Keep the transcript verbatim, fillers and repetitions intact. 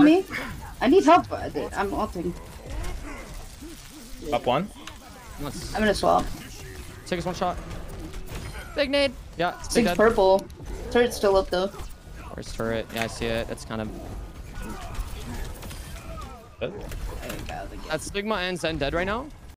me? I need help. I'm ulting. Up one. I'm gonna swap. Take us one shot. Big nade. Yeah, it's big Six dead. purple. Turret's still up though. Where's turret? Yeah, I see it. It's kind of. Good. That's Sigma and Zen dead right now.